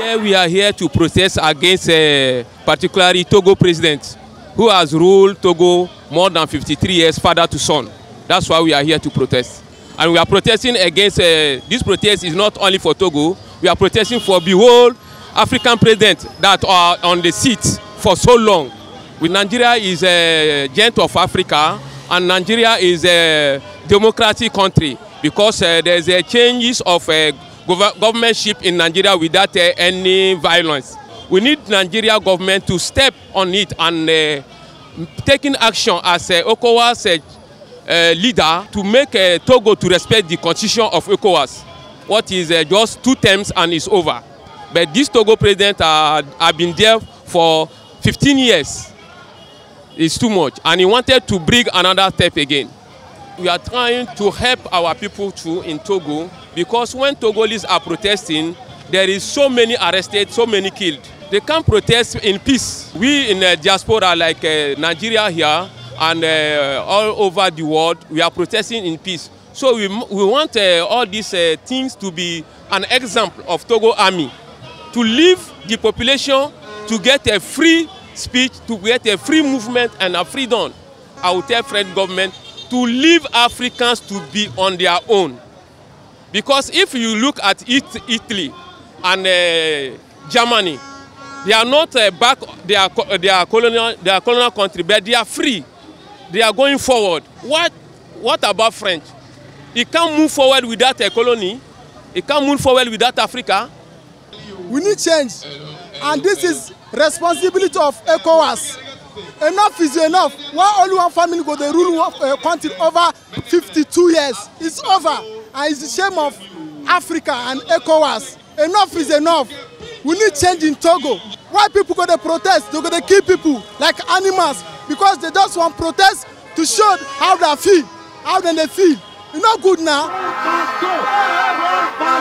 We are here to protest against particularly Togo president, who has ruled Togo more than 53 years, father to son. That's why we are here to protest. And we are protesting against, this protest is not only for Togo, we are protesting for the whole African president that are on the seat for so long. With Nigeria is a giant of Africa, and Nigeria is a democratic country because there's a changes of governmentship in Nigeria without any violence. We need Nigeria government to step on it and taking action as ECOWAS leader to make Togo to respect the constitution of ECOWAS. What is just 2 terms and it's over. But this Togo president have been there for 15 years. It's too much, and he wanted to bring another step again. We are trying to help our people too in Togo, because when Togolese are protesting, there is so many arrested, so many killed. They can't protest in peace. We in the diaspora like Nigeria here and all over the world, we are protesting in peace. So we want all these things to be an example of Togo army, to leave the population to get a free speech, to get a free movement and a freedom. I will tell French government to leave Africans to be on their own. Because if you look at Italy and Germany, they are not back, they are colonial country, but they are free. They are going forward. What about French? It can't move forward without a colony. It can't move forward without Africa. We need change, and this is responsibility of ECOWAS. Enough is enough. Why only one family go they rule a country over 52 years? It's over, and it's the shame of Africa and ECOWAS. Enough is enough. We need change in Togo. Why people go to protest? They go to kill people like animals because they just want protest to show how they feel, how they feel. It's not good now.